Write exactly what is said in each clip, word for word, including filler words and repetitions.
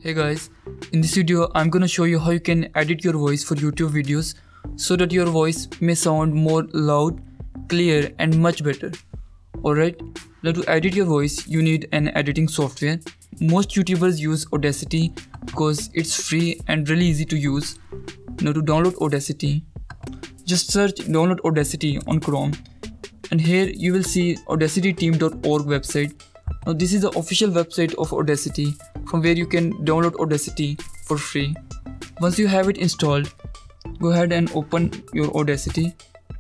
Hey guys, in this video I'm gonna show you how you can edit your voice for YouTube videos so that your voice may sound more loud, clear and much better. Alright, now to edit your voice you need an editing software. Most YouTubers use Audacity because it's free and really easy to use. Now to download Audacity, just search download Audacity on Chrome and here you will see audacity team dot org website. Now this is the official website of Audacity from where you can download Audacity for free. Once you have it installed, go ahead and open your Audacity.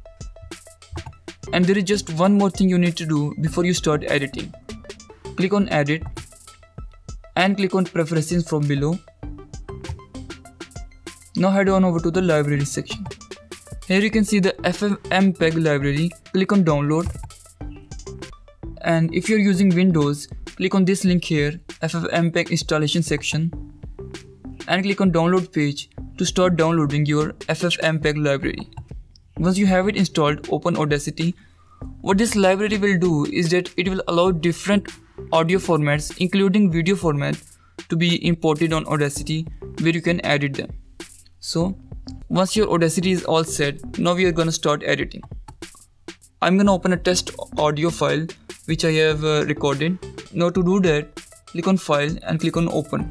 And there is just one more thing you need to do before you start editing. Click on Edit and click on Preferences from below. Now head on over to the Library section. Here you can see the F F M P E G library. Click on Download. And if you're using Windows, click on this link here, F F M P E G installation section, and click on Download page to start downloading your F F M P E G library. Once you have it installed, open Audacity. What this library will do is that it will allow different audio formats, including video format, to be imported on Audacity where you can edit them. So, once your Audacity is all set, now we are gonna start editing. I'm gonna open a test audio file which I have uh, recorded. Now to do that, click on File and click on Open.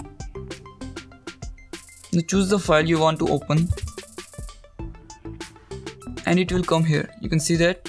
Now choose the file you want to open and it will come here. You can see that.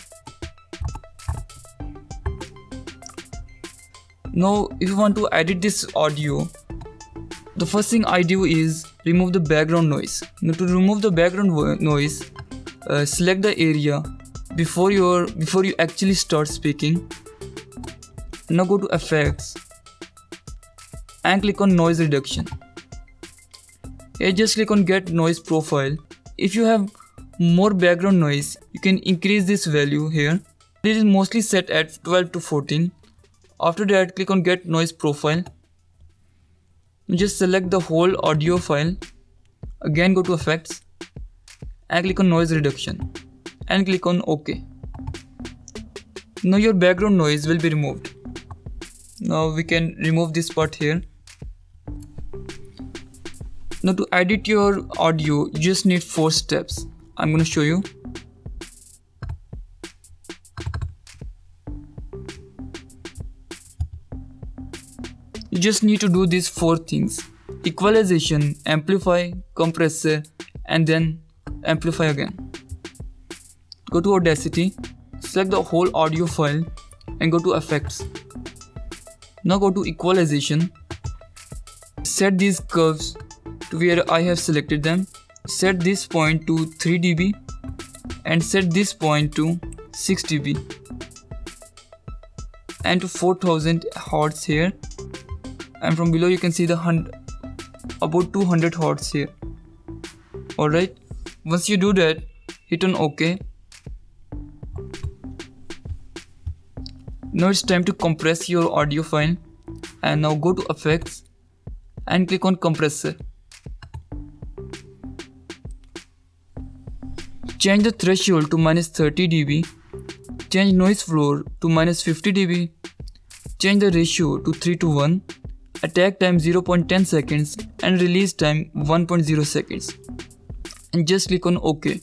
Now if you want to edit this audio, the first thing I do is remove the background noise. Now to remove the background noise, uh, select the area before your before you actually start speaking. Now go to Effects and click on Noise Reduction. Here just click on Get Noise Profile. If you have more background noise, you can increase this value here. It is mostly set at twelve to fourteen. After that, click on Get Noise Profile. Just select the whole audio file. Again go to Effects and click on Noise Reduction and click on OK. Now your background noise will be removed. Now we can remove this part here. Now to edit your audio, you just need four steps. I'm going to show you. You just need to do these four things: equalization, amplify, compressor, and then amplify again. Go to Audacity, select the whole audio file and go to Effects. Now go to Equalization. Set these curves to where I have selected them. Set this point to three D B and set this point to six D B and to four thousand hertz here. And from below you can see the hundred, about two hundred hertz here. Alright, once you do that, hit on OK. Now it's time to compress your audio file, and now go to Effects and click on Compressor. Change the threshold to minus thirty D B, change noise floor to minus fifty D B, change the ratio to three to one, attack time zero point one zero seconds and release time one point zero seconds, and just click on OK.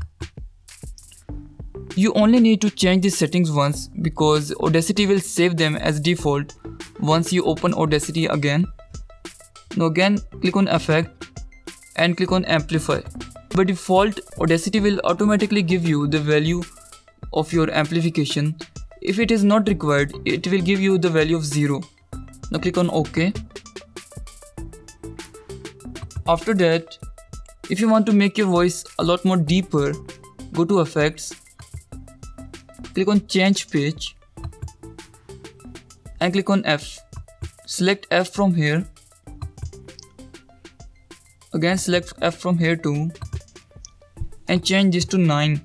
You only need to change these settings once because Audacity will save them as default once you open Audacity again. Now again click on Effect and click on Amplify. By default, Audacity will automatically give you the value of your amplification. If it is not required, it will give you the value of zero. Now click on OK. After that, if you want to make your voice a lot more deeper, go to Effects, click on Change Pitch and click on F. Select F from here. Again select F from here too and change this to nine.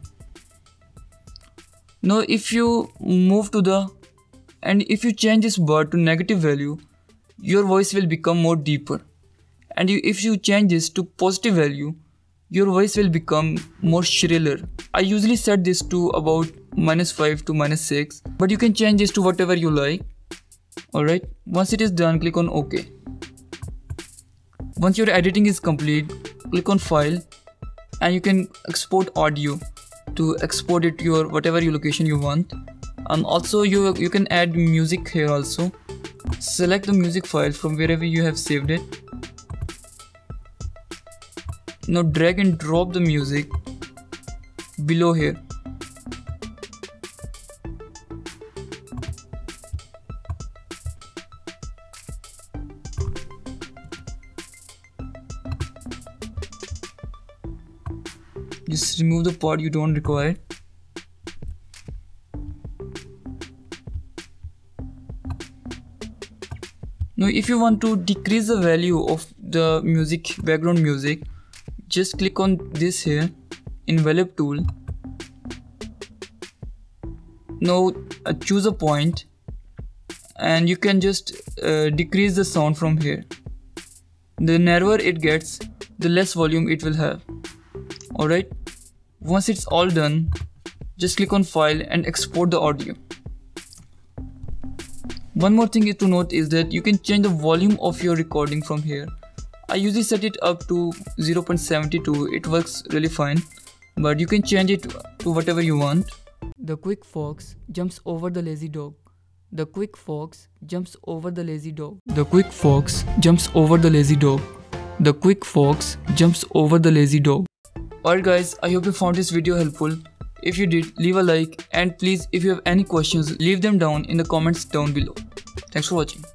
Now if you move to the and if you change this bar to negative value, your voice will become more deeper. And you, if you change this to positive value, your voice will become more shriller. I usually set this to about minus five to minus six, but you can change this to whatever you like. Alright, once it is done, click on OK. Once your editing is complete, click on File and you can export audio to export it to your whatever your location you want. And also you, you can add music here also. Select the music file from wherever you have saved it. Now drag and drop the music below here. Just remove the part you don't require. Now if you want to decrease the value of the music, background music, just click on this here, envelope tool. Now uh, choose a point and you can just uh, decrease the sound from here. The narrower it gets, the less volume it will have. Alright, once it's all done, just click on File and export the audio. One more thing to note is that you can change the volume of your recording from here. I usually set it up to zero point seven two, it works really fine, but you can change it to whatever you want. The quick fox jumps over the lazy dog. The quick fox jumps over the lazy dog. The quick fox jumps over the lazy dog. The quick fox jumps over the lazy dog. Alright guys, I hope you found this video helpful. If you did, leave a like, and please if you have any questions, leave them down in the comments down below. Thanks for watching.